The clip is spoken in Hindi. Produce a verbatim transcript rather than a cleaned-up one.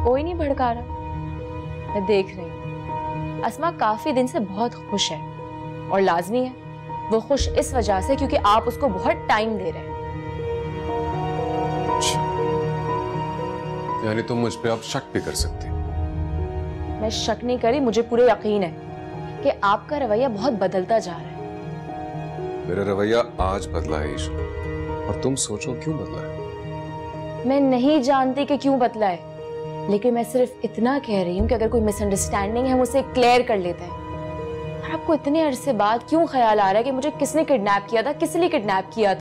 कोई नहीं भड़का रहा, मैं देख रही हूँ। अस्मा काफी दिन से बहुत खुश है और लाजमी है वो खुश इस वजह से क्योंकि आप उसको बहुत टाइम दे रहे हैं। यानी तुम मुझ पे अब शक भी कर सकते हो? मैं शक नहीं करी, मुझे पूरे यकीन है कि आपका रवैया बहुत बदलता जा रहा है। मेरा रवैया आज बदला है ईशा, और तुम सोचो क्यों बदला है। मैं नहीं जानती कि क्यों बदला है, लेकिन मैं सिर्फ इतना कह रही हूँ कि अगर कोई मिसअंडरस्टैंडिंग है हम उसे क्लियर कर लेते हैं। और आपको इतने अरसे बाद क्यों ख्याल आ रहा है कि मुझे किसने किडनैप किया था, किस लिए किडनैप किया था?